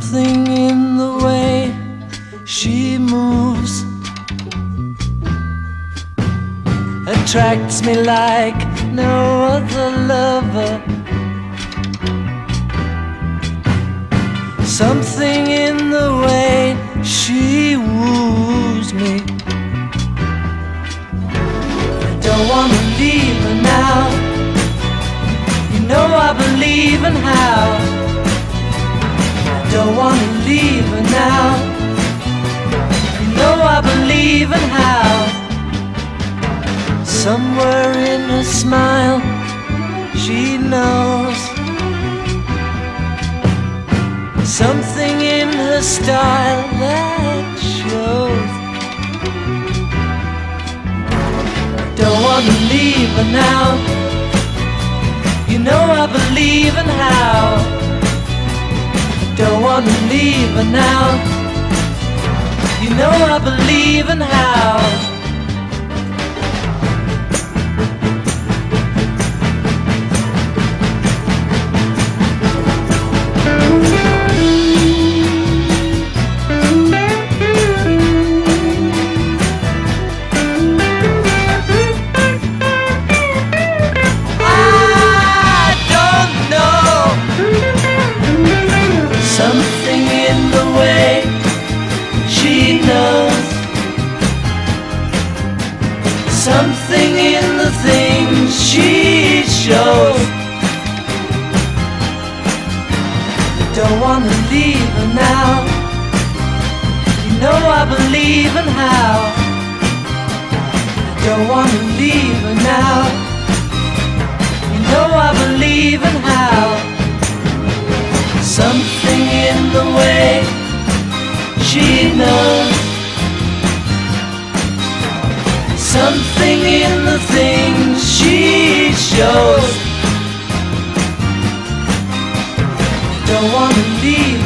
Something in the way she moves attracts me like no other lover. Something in the way she woos me. I don't wanna leave her now. You know I believe in how. I don't wanna leave her now. You know I believe in how. Somewhere in her smile she knows. Something in her style that shows. Don't wanna leave her now. You know I believe in how. Don't wanna leave her now. You know I believe in how. Something in the way she knows. Something in the things she shows. Don't wanna leave her now. You know I believe in how. Don't wanna leave her now. You know I believe in how. Something in the way she knows. Something in the things she shows. Don't wanna leave